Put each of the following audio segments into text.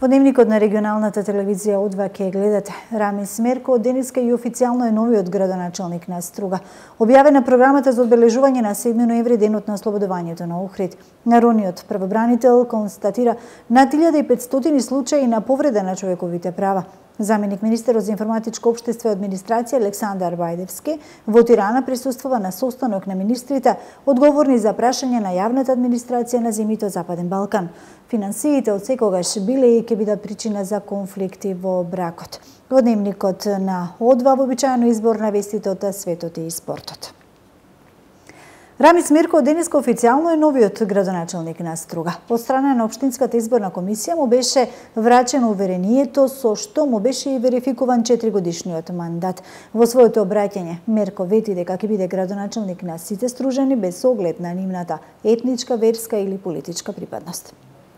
Во дневникот на регионалната телевизија О2 ке гледате. Рамис Мерко денеска и официјално е новиот градоначалник на Струга. Објавена програмата за одбележување на 7 ноември, денот на ослободувањето на Охрид. Народниот правобранител констатира над 1500 случаи на повреда на човековите права. Заменик министерот за информатичко општество и администрација Александар Бајдевски во Тирана присуствува на состанок на министрите одговорни за прашање на јавната администрација на земјите од Западен Балкан. Финансиите од секогаш биле и ќе бидат причина за конфликти во бракот. Во дневникот на О2 вообичаено избор на вестите од светот и спортот. Рамис Мерко денеска официјално е новиот градоначалник на Струга. Од страна на Општинската изборна комисија му беше врачено уверението со што му беше и верификуван 4-годишниот мандат. Во своето обраќање Мерко вети дека ќе биде градоначалник на сите стружани без оглед на нивната етничка, верска или политичка припадност.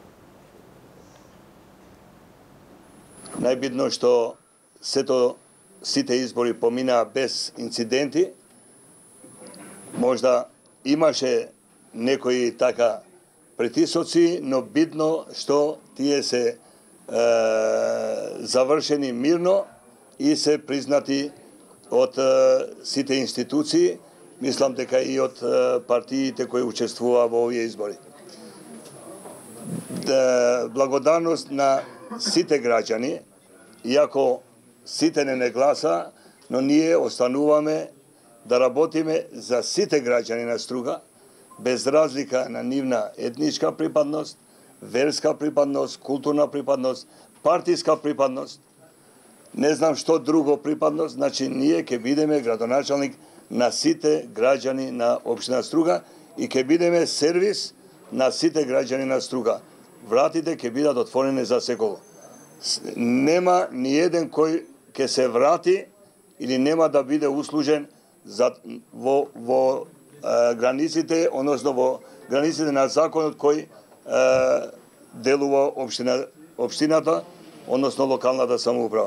Најбитно што сите избори поминаа без инциденти. Можда имаше некои така притисоци, но битно што тие се завршени мирно и се признати од сите институции, мислам дека и од партиите кои учествуваа во овие избори. Благодарност на сите граѓани, иако сите не гласа, но ние остануваме да работиме за сите граѓани на Струга, без разлика на нивна етничка припадност, верска припадност, културна припадност, партиска припадност, не знам што друго припадност, значи ние ќе бидеме градоначалник на сите граѓани на општина Струга и ќе бидеме сервис на сите граѓани на Струга. Вратите ќе бидат отворени за секого. Нема ни еден кој ќе се врати или нема да биде услужен во границите, односно во границите на законот кој делува општината, односно локалната самоуправа.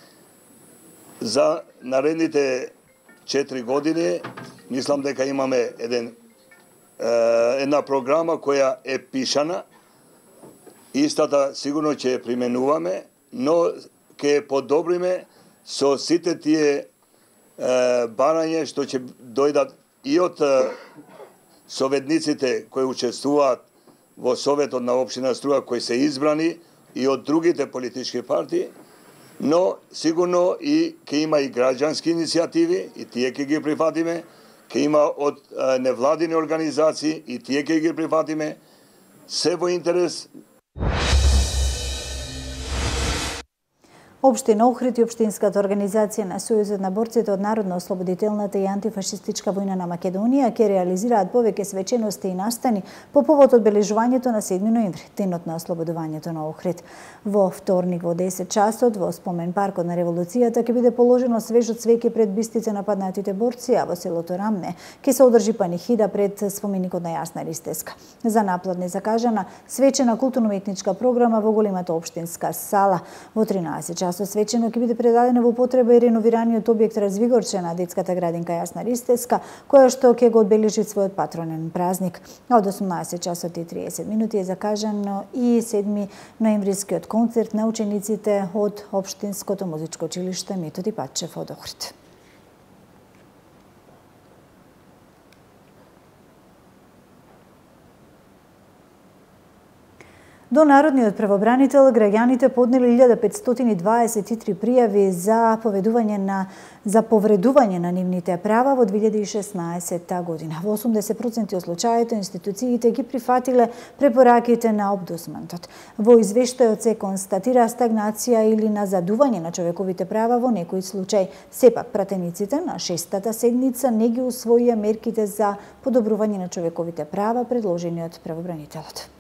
За наредните 4 години, мислам дека имаме една програма која е пишана. Истата сигурно ќе ја применуваме, но ќе ја подобриме со сите тие барање што ќе дојдат и од советниците кои учествуваат во Советот на општина Струга, кои се избрани и од другите политички партии, но сигурно и ќе има и граѓански иницијативи и тие ќе ги прифатиме, ќе има од невладини организации и тие ќе ги прифатиме, се во интерес. Општина Охрид и Општинската организација на Сојузот на борците од народно-ослободителната и антифашистичка војна на Македонија ќе реализираат повеќе свечености и настани по повод одбележувањето на 7 ноември, денот на ослободувањето на Охрид. Во вторник во 10 часот во спомен паркот на револуцијата ќе биде положено свежо цвеќе пред бистите на паднатите борци, а во селото Рамне ќе се одржи панихида пред споменикот на Јасна Ристеска. За наплат не закажана свечена културно-етничка програма во големата општинска сала. Во 13 часот свечено ќе биде предадено во потреба и реновираниот објект Развигорче на детската градинка Јасна Ристеска, која што ќе го одбележи својот патронен празник. Од 18 часот и 30 минути е закажано и 7 ноемврискиот концерт на учениците од Општинското музичко училиште Методи Патчев од Охрид. До Народниот правобранител граѓаните поднели 1523 пријави за повредување на нивните права во 2016 година. Во 80% од случаите институциите ги прифатиле препораките на Омбудсманот. Во извештајот се констатира стагнација или назадување на човековите права во некој случај. Сепак пратениците на 6-та седница не ги усвоија мерките за подобрување на човековите права предложени од правобранителот.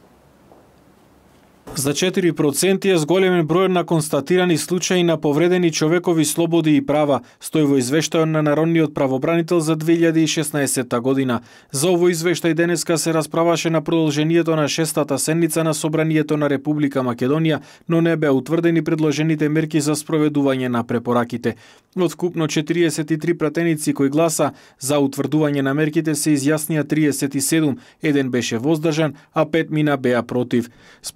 За 4% е зголемен број на констатирани случаи на повредени човекови слободи и права, стои во извештајот на Народниот правобранител за 2016 година. За овој извештај денеска се расправаше на продолжението на 6-та седница на Собранието на Република Македонија, но не беа утврдени предложените мерки за спроведување на препораките. Од вкупно 43 пратеници кои гласа за утврдување на мерките се изјаснија 37, еден беше воздржан, а 5 мина беа против. Според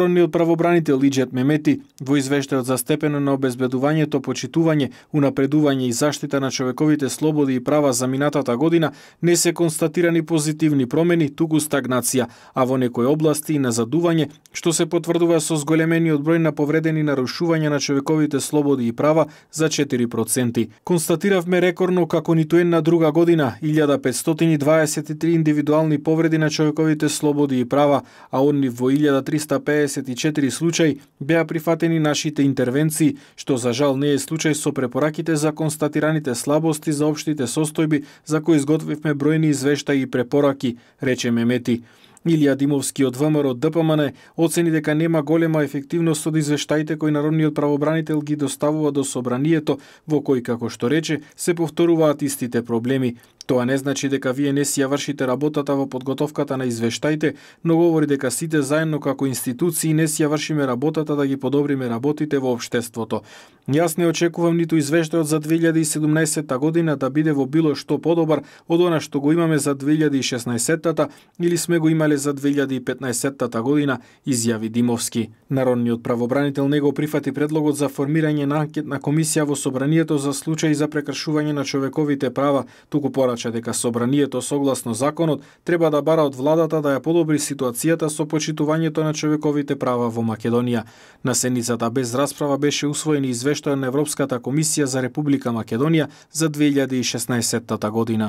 Народниот правобранител Иџет Мемети во извештајот за степенот на обезбедувањето, почитување, унапредување и заштита на човековите слободи и права за минатата година не се констатирани позитивни промени, туку стагнација, а во некои области и назадување, што се потврдува со зголемениот број на повредени нарушувања на човековите слободи и права за 4%. Констатиравме рекордно како ниту една друга година 1523 индивидуални повреди на човековите слободи и права, а од нив во 1354 случаи беа прифатени нашите интервенции, што за жал не е случај со препораките за констатираните слабости за општите состојби за кои изготвивме бројни извештаи и препораки, рече Мемети. Илија Димовски од ВМРО ДПМН оцени дека нема голема ефективност од извештаите кои Народниот правобранител ги доставува до собранието, во кои, како што рече, се повторуваат истите проблеми. Тоа не значи дека вие не си ја вршите работата во подготовката на извештаите, но говори дека сите заедно како институции не си ја вршиме работата да ги подобриме работите во општеството. Јас не очекувам ниту извештајот за 2017 година да биде во било што подобар од она што го имаме за 2016-та или сме го имале за 2015 година, изјави Димовски. Народниот правобранител не го прифати предлогот за формирање на анкетна комисија во собранието за случаи за прекршување на човековите права, туку порача дека собранието согласно законот треба да бара од владата да ја подобри ситуацијата со почитувањето на човековите права во Македонија. На седницата без расправа беше усвоен извештај на Европската комисија за Република Македонија за 2016 година.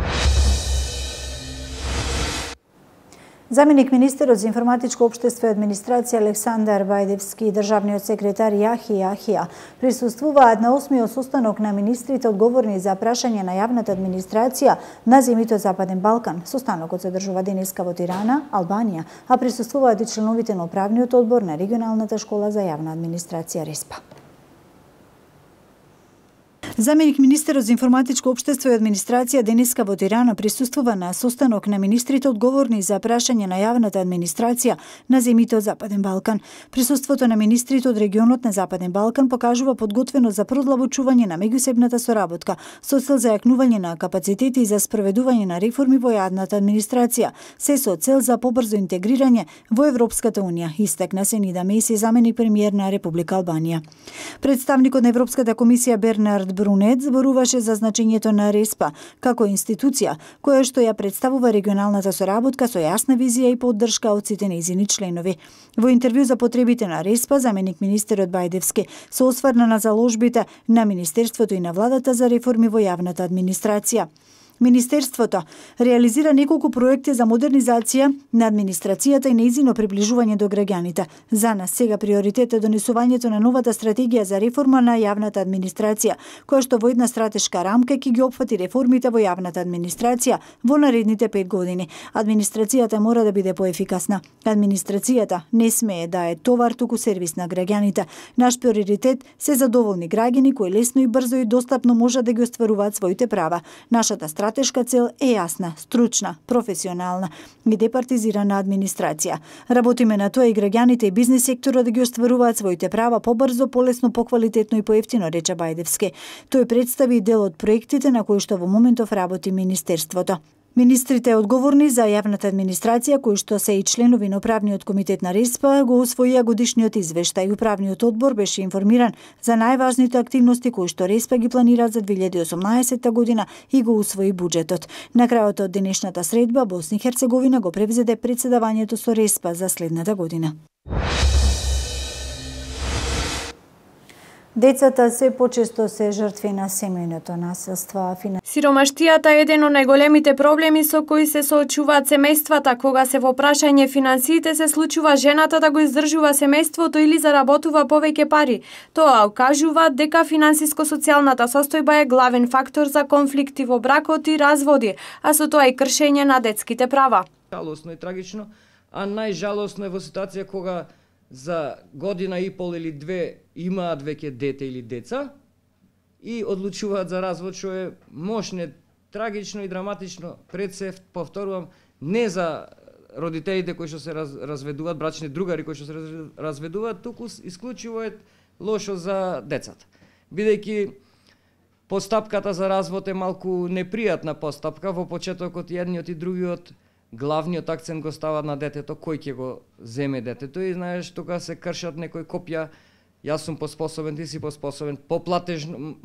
Заменик министерот за информатичко општество и администрација Александар Бајдевски и државниот секретар Јахи Јахија присуствуваат на 8-миот состанок на министрите одговорни за прашање на јавната администрација на земјите Западен Балкан. Состанокот се одржува денеска во Тирана, Албанија, а присуствуваат и членовите на управниот одбор на регионалната школа за јавна администрација РЕСПА. Заменик министерот за информатичко општество и администрација денеска во Тирана присуствува на состанок на министрите одговорни за прашање на јавната администрација на земјите од Западен Балкан. Присуството на министрите од регионот на Западен Балкан покажува подготвеност за продлабочување на меѓусебната соработка со цел за јакнување на капацитети и за спроведување на реформи во јавната администрација, се со цел за побрзо интегрирање во Европската унија, истакна Сенида Меси, заменик премиер на Република Албанија. Представникот на Европската комисија Бернард Брунет зборуваше за значењето на РЕСПА како институција која што ја представува регионалната соработка со јасна визија и поддршка од сите нејзини членови. Во интервју за потребите на РЕСПА, заменик министерот Бајдевски се осврна на заложбите на Министерството и на владата за реформи во јавната администрација. Министерството реализира неколку проекти за модернизација на администрацијата и нејзино приближување до граѓаните. За нас сега приоритет е донесувањето на новата стратегија за реформа на јавната администрација, која што во една стратешка рамка ќе ги опфати реформите во јавната администрација во наредните 5 години. Администрацијата мора да биде поефикасна. Администрацијата не смее да е товар, туку сервис на граѓаните. Наш приоритет се задоволни граѓани кои лесно и брзо и достапно можат да ги остваруваат своите права. Нашата стратешка цел е јасна, стручна, професионална и департизирана администрација. Работиме на тоа и граѓаните и бизнис секторот да ги остваруваат своите права побрзо, полесно, поквалитетно и поевтино, рече Бајдевски. Тој представи дел од проектите на кои што во моментов работи Министерството. Министрите одговорни за јавната администрација, кои што се и членови на управниот комитет на РЕСПА, го усвоија годишниот извештај. Управниот одбор беше информиран за најважните активности кои што РЕСПА ги планира за 2018 година и го усвои буџетот. На крајот од денешната средба, Босна и Херцеговина го превзеде претседавањето со РЕСПА за следната година. Децата се почесто се жртви на семејното насилство. Сиромаштијата е еден од најголемите проблеми со кои се соочуваат семејствата. Кога се во прашање финансиите, се случува жената да го издржува семејството или заработува повеќе пари. Тоа укажува дека финансиско-социјалната состојба е главен фактор за конфликти во бракот и разводи, а со тоа и кршење на детските права. Жалосно и трагично, а најжалосно е во ситуација кога за година и пол или две имаат веќе дете или деца и одлучуваат за развод, што е мощно, трагично и драматично. Пред се повторувам, не за родителите кои што се разведуваат, брачни другари кои што се разведуваат, туку исклучиво е лошо за децата. Бидејќи постапката за развод е малку непријатна постапка, во почетокот едниот и другиот главниот акцент го стават на детето, кој ќе го земе детето и знаеш тога се кршат некои копја. Јас сум поспособен, ти си поспособен, по платежно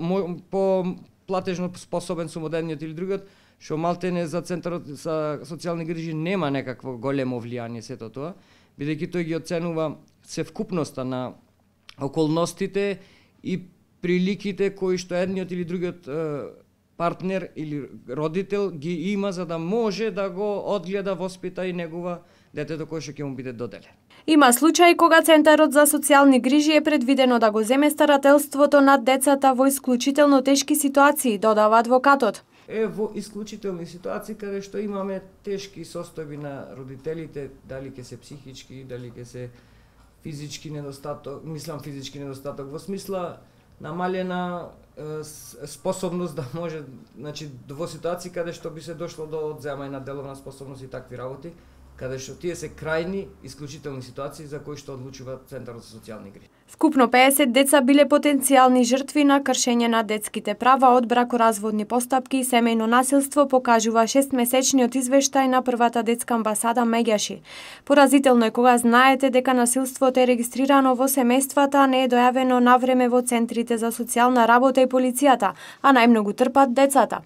способен сум од едниот или другиот, што малтене за центарот за социјални грижи нема некакво големо влијание сето тоа, бидејќи тој ги оценува севкупноста на околностите и приликите кои што едниот или другиот партнер или родител ги има за да може да го одгледа, воспита и негува детето кој што ќе му биде доделен. Има случаи кога Центарот за социјални грижи е предвидено да го земе старателството над децата во исклучително тешки ситуации, додава адвокатот. Во исклучителни ситуации каде што имаме тешки состојби на родителите, дали ќе се психички, дали ќе се физички недостаток, мислам физички недостаток во смисла намалена способност да може, значи во ситуации каде што би се дошло до одземање на деловна способност и такви работи, каде што тие се крајни, исклучителни ситуации за кои што одлучува Центарот за социјални грижи. Вкупно 50 деца биле потенцијални жртви на кршење на детските права од бракоразводни постапки и семејно насилство, покажува 6-месечниот извештај на првата детска амбасада Меѓаши. Поразително е кога знаете дека насилството е регистрирано во семејствата, а не е дојавено навреме во центрите за социјална работа и полицијата, а најмногу трпат децата.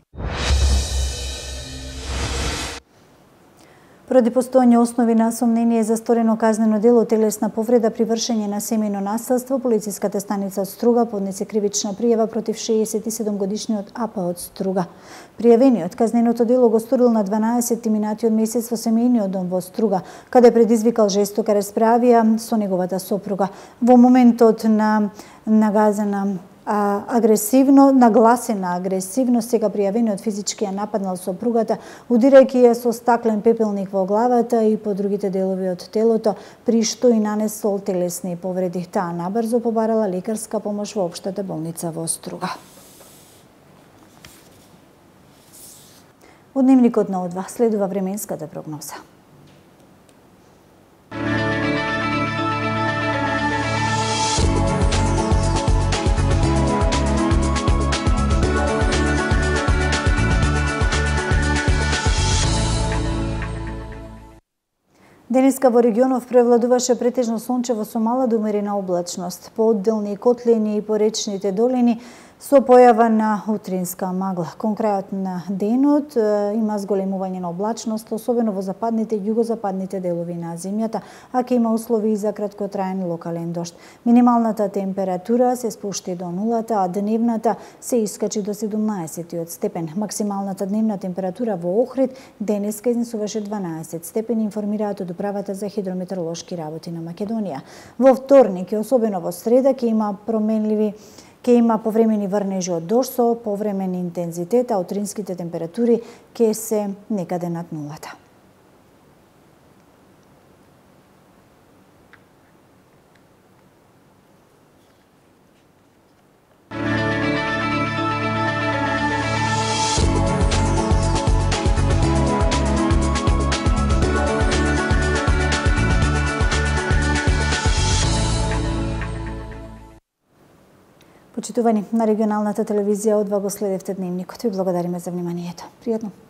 Поради постојање основи на сомнение за сторено казнено дело телесна повреда при вршење на семејно насилство, полициската станица од Струга поднесе кривична пријава против 67-годишниот АПА од Струга. Пријавениот казненото дело го сторил на 12 минатиот месец во семејниот дом во Струга, каде предизвикал жестока расправија со неговата сопруга. Во моментот на нагласена агресивно, сега пријавениот физички ја нападнал сопругата, удирајќи ја со стаклен пепелник во главата и по другите делови од телото, при што и нанесол телесни повреди. Таа набрзо побарала лекарска помош во општата болница во Струга. Од дневникот на О2 следува временската прогноза. Денеска во регионов превладуваше претежно сончево со мала до умерена облачност, по одделни котлини и по речните долини со појава на утринска магла. Кон крајот на денот има зголемување на облачност, особено во западните и југозападните делови на земјата, а ќе има услови за краткотраен локален дожд. Минималната температура се спушти до нулата, а дневната се искачи до 17 степен. Максималната дневна температура во Охрид денеска изнесуваше 12 степени, информираат од Управата за хидрометеоролошки работи на Македонија. Во вторник и особено во среда ќе има повремени врнежи од дожд со повремен интензитет, а утринските температури ќе се некаде над нулата. Почитувани, на регионалната телевизија О2 го следевте дневникот. Ви благодариме за вниманието. Пријатно!